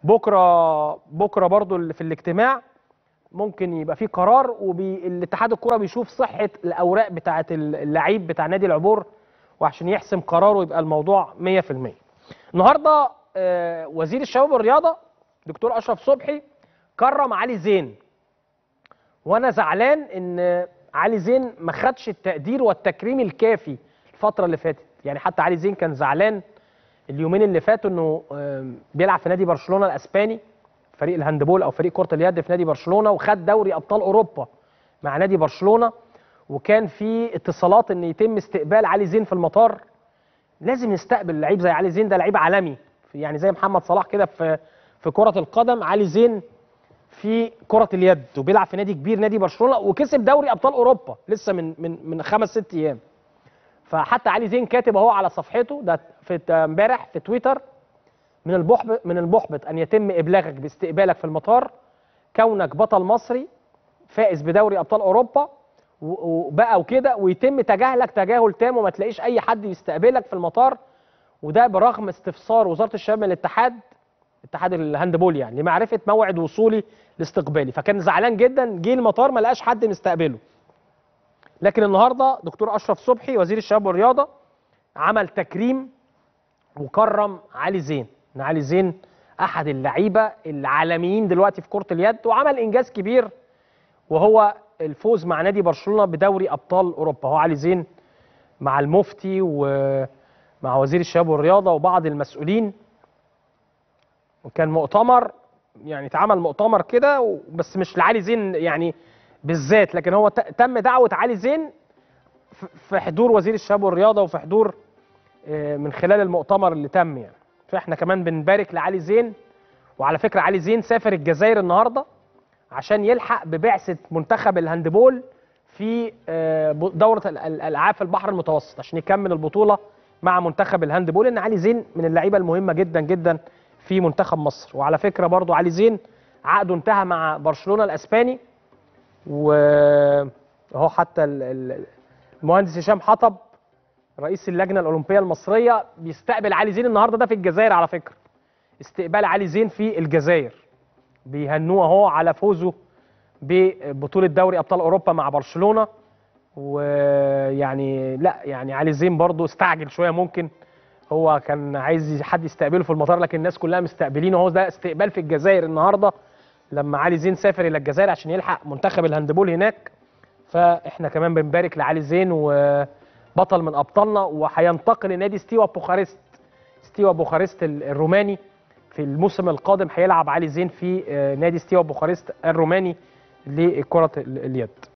بكره برضو في الاجتماع ممكن يبقى في قرار، والاتحاد الكره بيشوف صحه الاوراق بتاعه اللعيب بتاع نادي العبور، وعشان يحسم قراره يبقى الموضوع 100%. النهارده وزير الشباب والرياضه دكتور اشرف صبحي كرم علي زين، وانا زعلان ان علي زين ما خدش التقدير والتكريم الكافي الفتره اللي فاتت. يعني حتى علي زين كان زعلان اليومين اللي فاتوا انه بيلعب في نادي برشلونه الاسباني، فريق الهاندبول او فريق كره اليد في نادي برشلونه، وخد دوري ابطال اوروبا مع نادي برشلونه، وكان في اتصالات ان يتم استقبال علي زين في المطار. لازم نستقبل لعيب زي علي زين، ده لعيب عالمي، يعني زي محمد صلاح كده في كره القدم، علي زين في كره اليد، وبيلعب في نادي كبير نادي برشلونه، وكسب دوري ابطال اوروبا لسه من 5-6 ايام. فحتى علي زين كاتب اهو على صفحته ده في امبارح في تويتر: من المحبط ان يتم ابلاغك باستقبالك في المطار، كونك بطل مصري فائز بدوري ابطال اوروبا وبقى وكده، ويتم تجاهلك تجاهل تام وما تلاقيش اي حد يستقبلك في المطار، وده برغم استفسار وزاره الشباب من اتحاد الهاندبول يعني لمعرفه موعد وصولي لاستقبالي. فكان زعلان جدا، جه المطار ما لقاش حد مستقبله. لكن النهارده دكتور اشرف صبحي وزير الشباب والرياضه عمل تكريم وكرم علي زين. ان علي زين احد اللعيبه العالميين دلوقتي في كره اليد، وعمل انجاز كبير وهو الفوز مع نادي برشلونه بدوري ابطال اوروبا. هو علي زين مع المفتي ومع وزير الشباب والرياضه وبعض المسؤولين، وكان مؤتمر، يعني اتعمل مؤتمر كده بس مش لعلي زين يعني بالذات، لكن هو تم دعوه علي زين في حضور وزير الشباب والرياضه وفي حضور من خلال المؤتمر اللي تم يعني. فاحنا كمان بنبارك لعلي زين. وعلى فكره علي زين سافر الجزائر النهارده عشان يلحق ببعثه منتخب الهاندبول في دوره الالعاب في البحر المتوسط عشان يكمل البطوله مع منتخب الهاندبول. ان علي زين من اللعيبه المهمه جدا جدا في منتخب مصر. وعلى فكره برضو علي زين عقده انتهى مع برشلونه الاسباني، وهو حتى المهندس هشام حطب رئيس اللجنه الاولمبيه المصريه بيستقبل علي زين النهارده، ده في الجزائر على فكره، استقبال علي زين في الجزائر، بيهنوه اهو على فوزه ببطوله دوري ابطال اوروبا مع برشلونه. ويعني لا يعني علي زين برضو استعجل شويه، ممكن هو كان عايز حد يستقبله في المطار، لكن الناس كلها مستقبلينه، هو ده استقبال في الجزائر النهارده لما علي زين سافر الى الجزائر عشان يلحق منتخب الهاندبول هناك. فاحنا كمان بنبارك لعلي زين وبطل من ابطالنا، وهينتقل لنادي ستيوا بوخارست الروماني في الموسم القادم. هيلعب علي زين في نادي ستيوا بوخارست الروماني لكرة اليد.